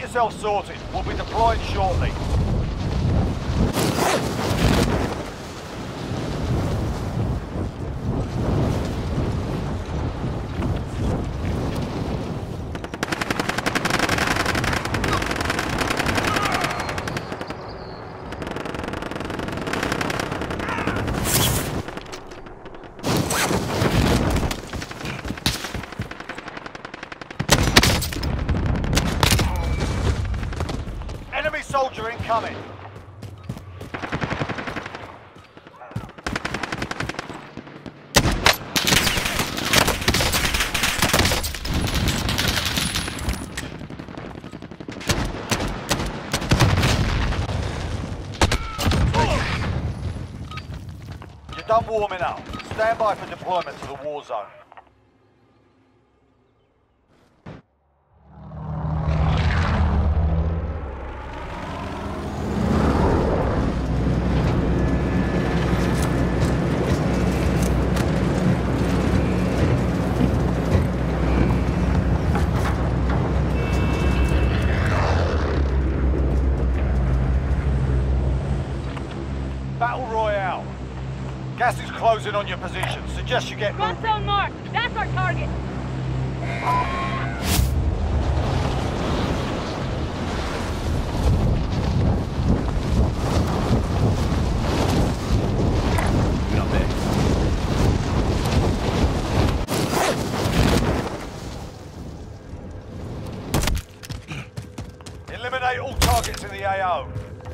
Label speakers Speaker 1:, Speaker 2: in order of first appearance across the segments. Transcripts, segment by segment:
Speaker 1: yourself sorted. We'll be deploying shortly. Soldier incoming. You're done warming up. Stand by for deployment to the war zone. Battle Royale. Gas is closing on your position. Suggest you get moving.
Speaker 2: Warzone mark. That's our target.
Speaker 3: Get up there.
Speaker 1: Eliminate all targets in the AO.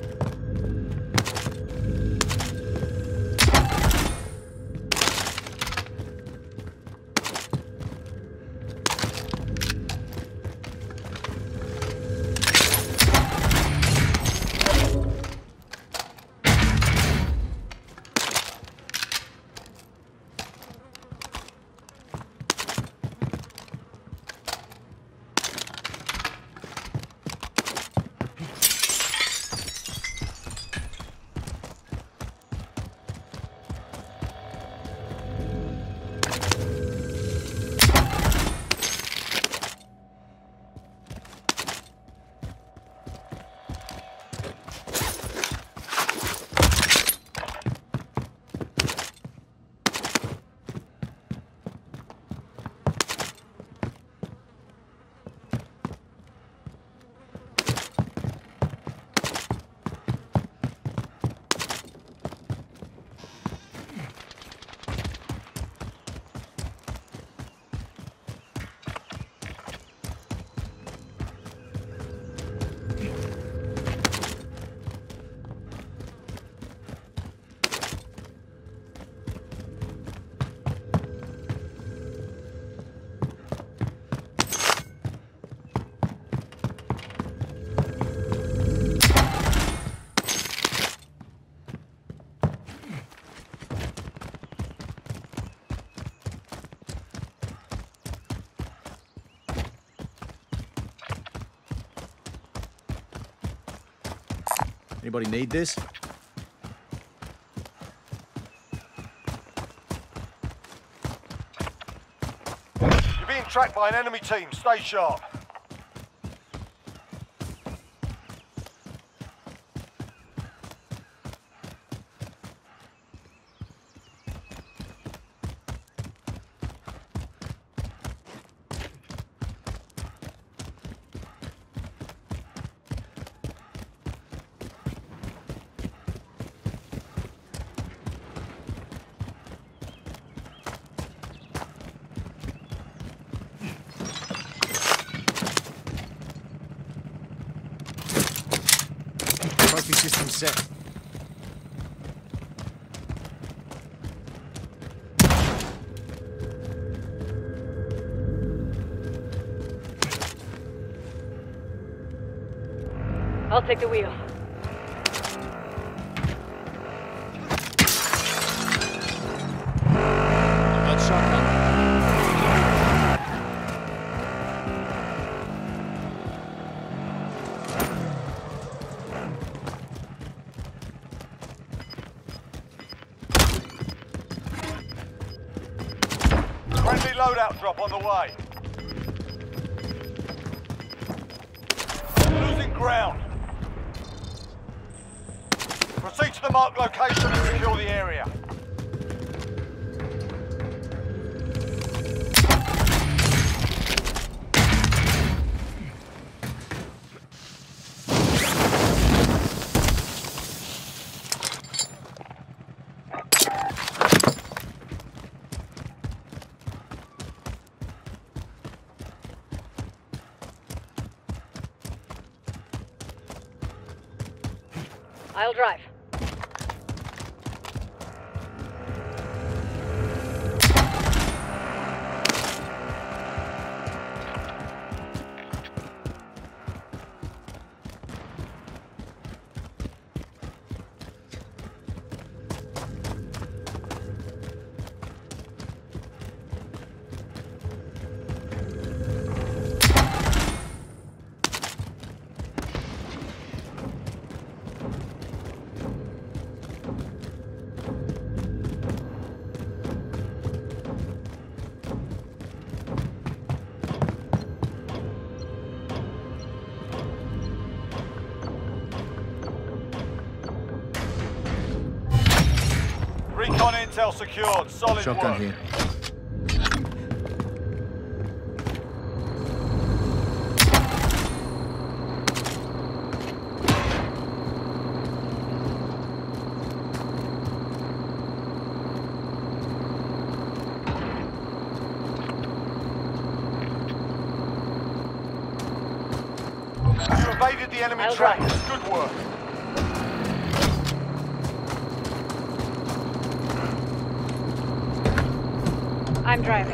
Speaker 3: Anybody need this?
Speaker 1: You're being tracked by an enemy team. Stay sharp.
Speaker 3: Trophy system set.
Speaker 2: I'll take the wheel.
Speaker 3: That's shotgun.
Speaker 1: Friendly loadout drop on the way. ground. Proceed to the marked location and secure the area.
Speaker 2: I'll drive.
Speaker 1: Recon intel secured. Solid
Speaker 3: Shotgun
Speaker 1: work.
Speaker 3: here.
Speaker 1: You evaded the enemy
Speaker 2: I'll
Speaker 1: trackers. Good work.
Speaker 2: I'm driving.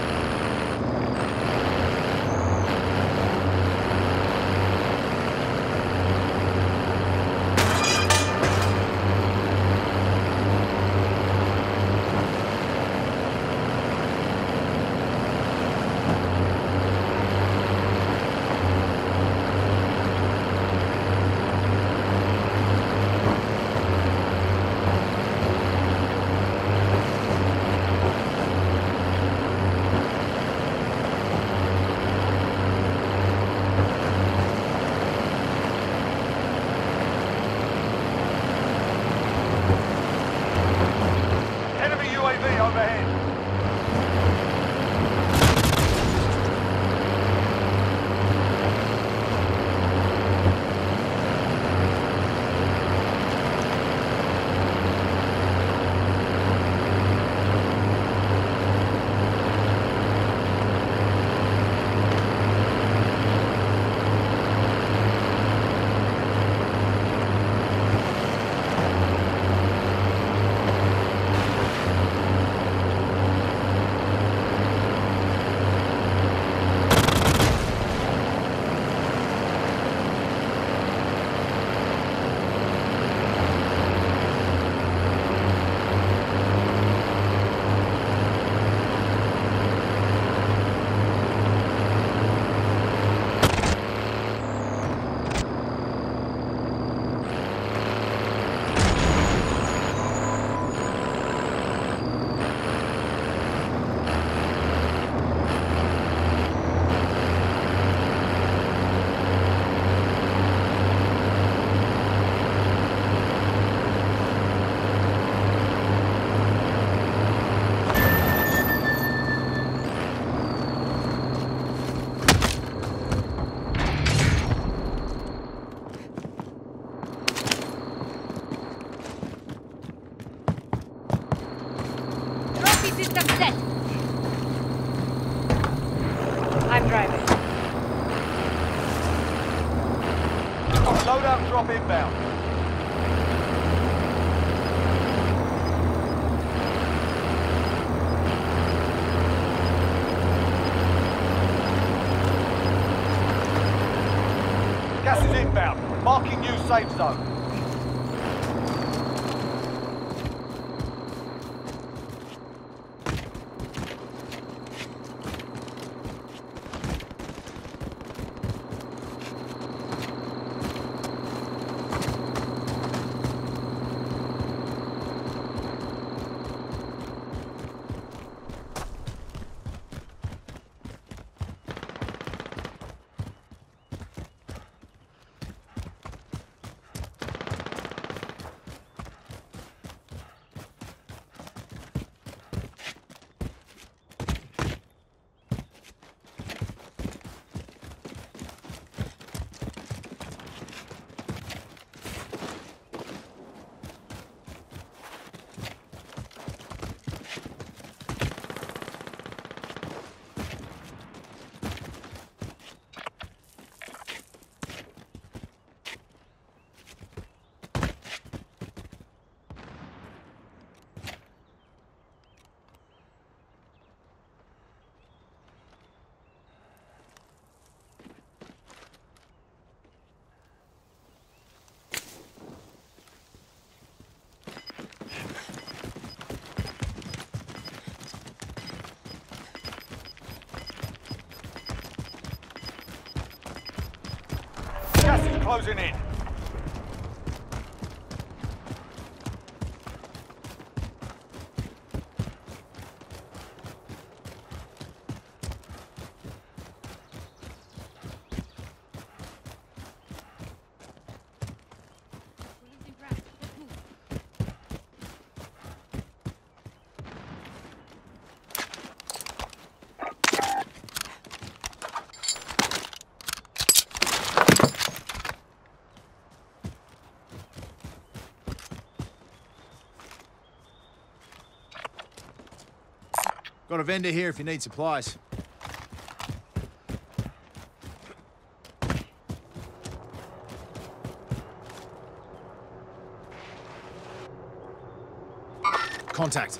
Speaker 1: Enemy UAV overhead.
Speaker 2: Trophy system set. I'm driving.
Speaker 1: Loadout drop inbound. Gas is inbound. Marking new safe zone. closing in.
Speaker 3: Got a vendor here if you need supplies. Contact.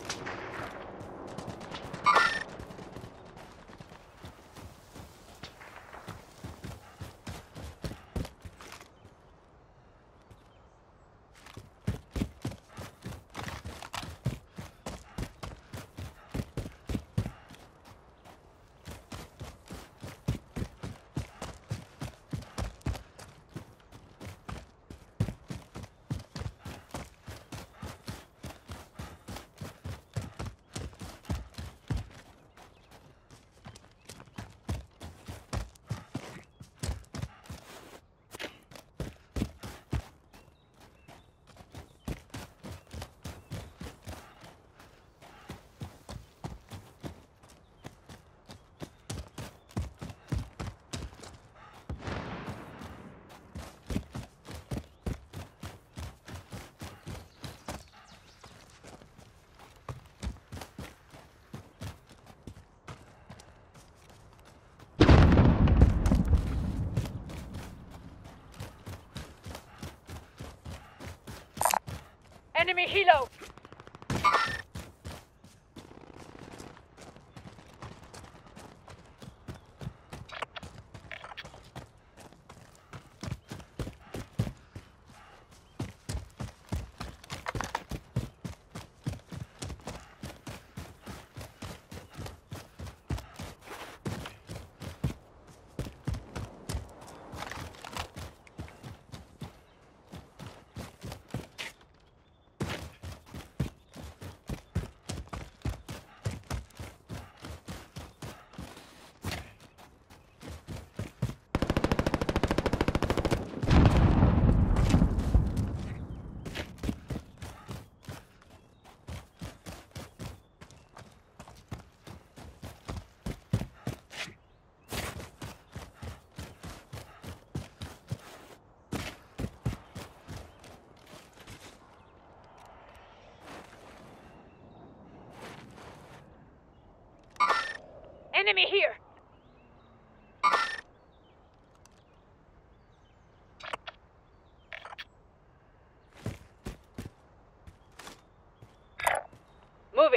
Speaker 2: Enemy helo! Enemy here! Moving.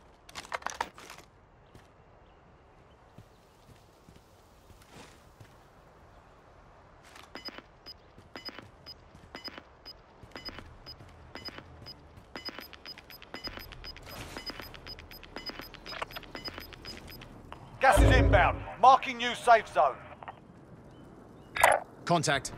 Speaker 1: Gas is inbound. Marking new safe zone.
Speaker 3: Contact.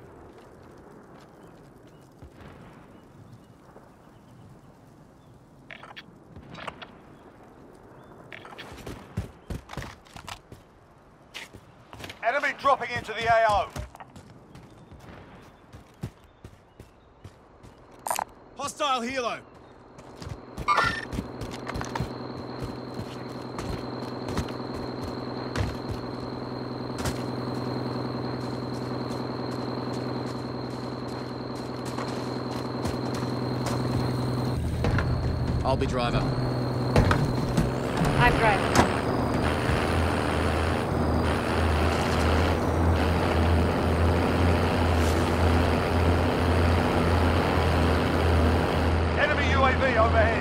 Speaker 1: Enemy dropping into the AO.
Speaker 3: Hostile helo. I'll be driver.
Speaker 2: I'm driving.
Speaker 1: Enemy UAV overhead.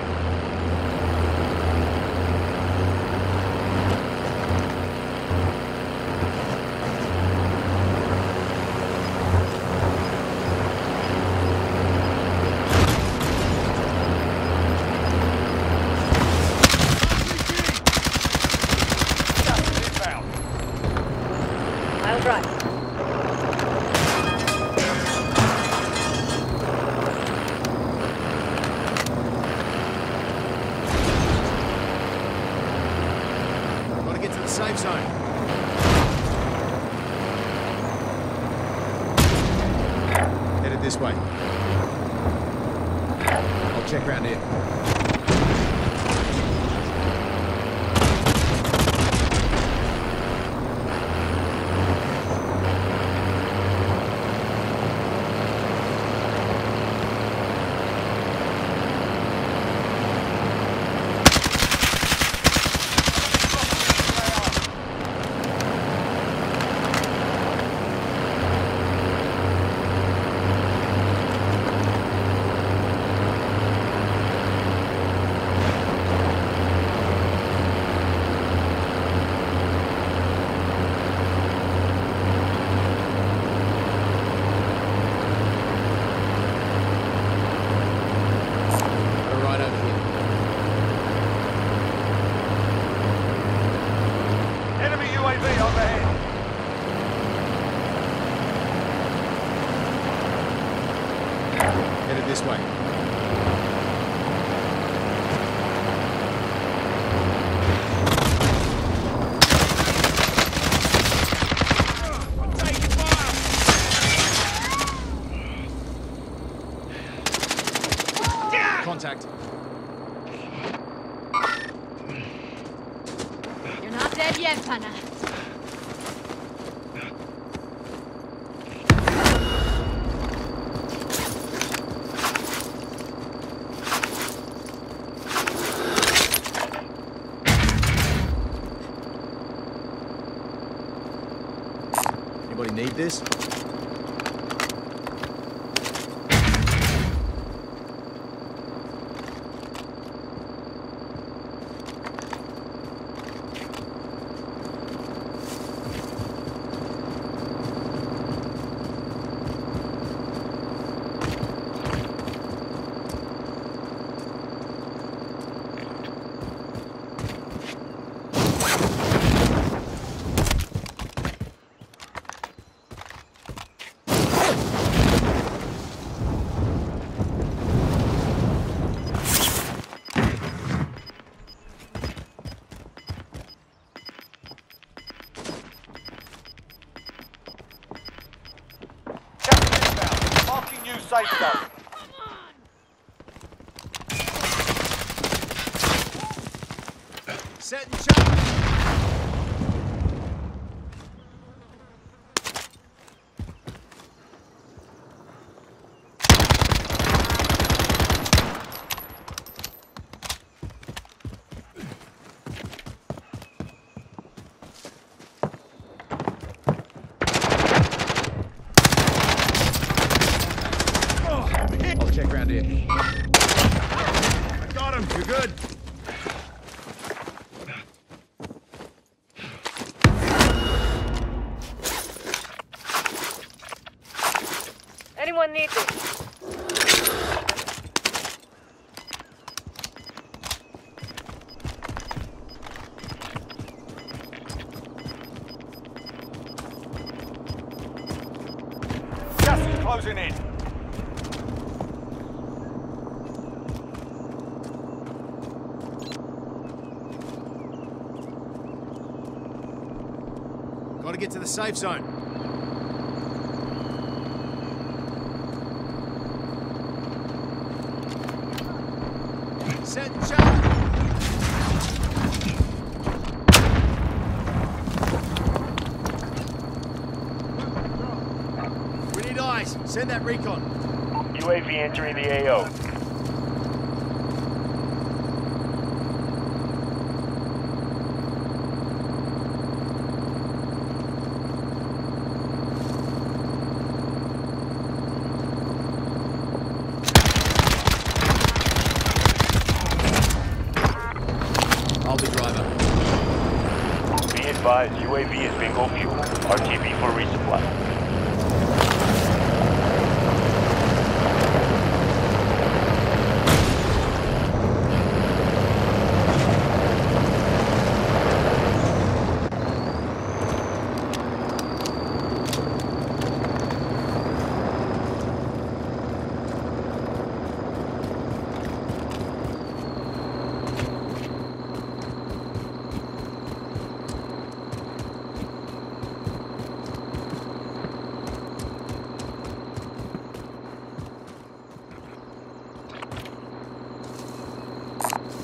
Speaker 2: I'll drive.
Speaker 3: safe zone. Headed this way. I'll check around here. Headed this way. Contact.
Speaker 4: You're not dead yet, Pana.
Speaker 3: Anybody need this?
Speaker 1: Safe zone.
Speaker 3: Set and charge. I'll check around here. I got him. You're good.
Speaker 2: Anyone need this?
Speaker 1: Gas is closing in.
Speaker 3: Gotta get to the safe zone. Set and charge. We need eyes. Send that recon.
Speaker 5: UAV entering the AO.
Speaker 3: I'll be driver.
Speaker 5: Be advised, UAV is bingo fuel. RTB for resupply.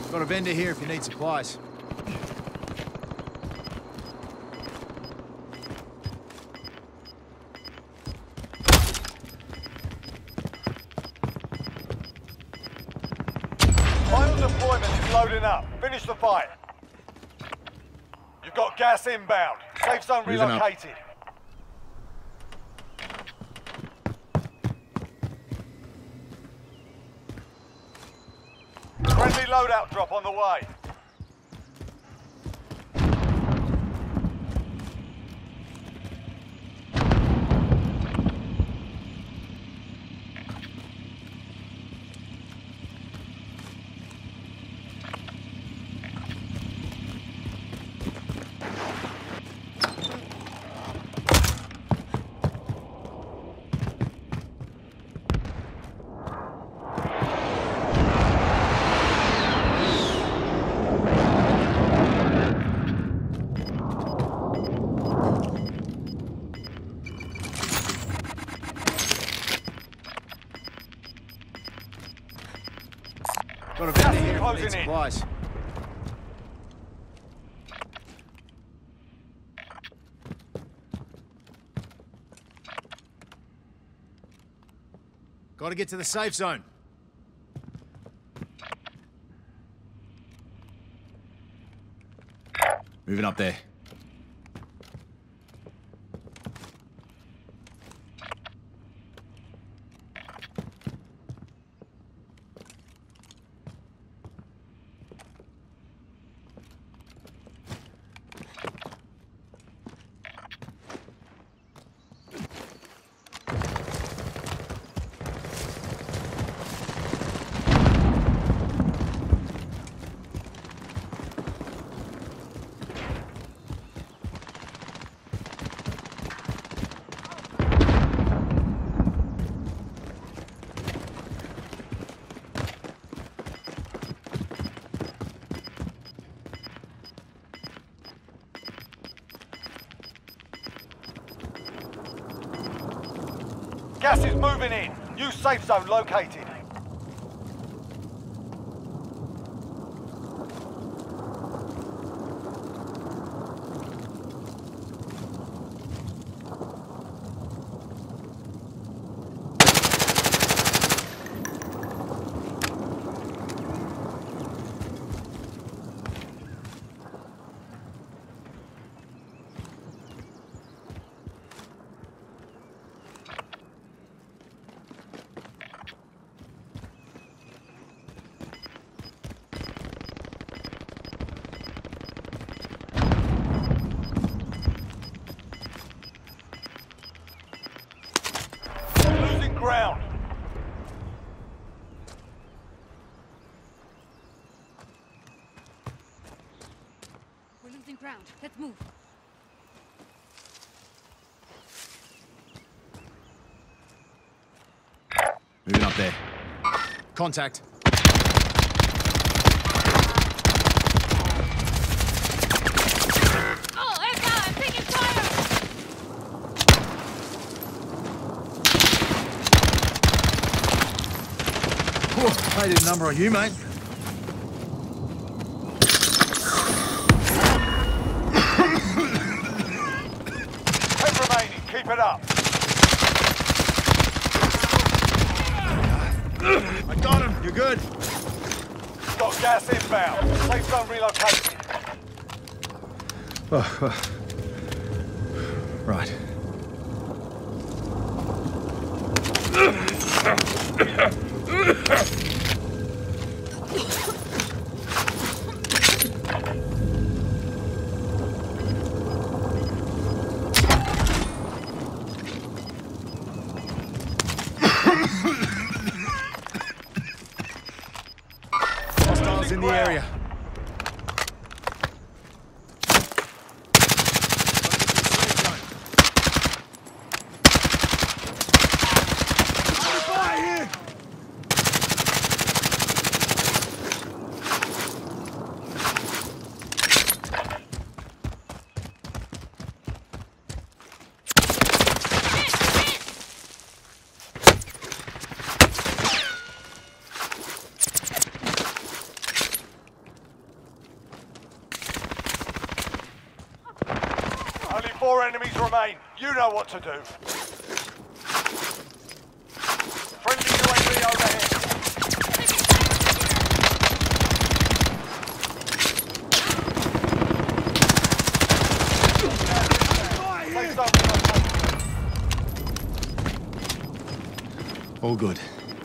Speaker 3: Got a vendor here if you need supplies.
Speaker 1: Final deployment is loading up. Finish the fight. You've got gas inbound. Safe zone
Speaker 3: Moving up.
Speaker 1: relocated. Friendly loadout drop on the way.
Speaker 3: Got a vendor here if you need
Speaker 1: Closing in.
Speaker 3: supplies. Got to get to the safe zone. Moving up there.
Speaker 1: Gas is moving in. New safe zone located. Losing ground.
Speaker 4: We're losing ground. Let's move.
Speaker 3: Moving up there. Contact.
Speaker 4: Oh, heck out! I'm taking fire!
Speaker 3: I did a number on you, mate.
Speaker 1: 10 remaining. Keep it up.
Speaker 3: I got him. You're good.
Speaker 1: Got gas inbound. Safe zone relocated.
Speaker 3: Right. Hostiles in the area.
Speaker 1: 4 enemies remain. You know what to do. Friendly UAV overhead. Place something on.
Speaker 3: All good.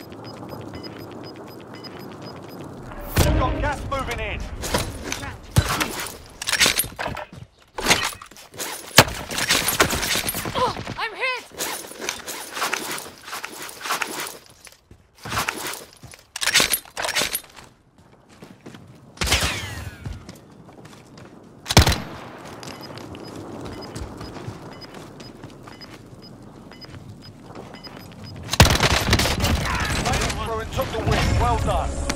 Speaker 1: We've got gas moving in.
Speaker 4: Ground. Oh, I'm hit!
Speaker 1: Through and took the win. Well done.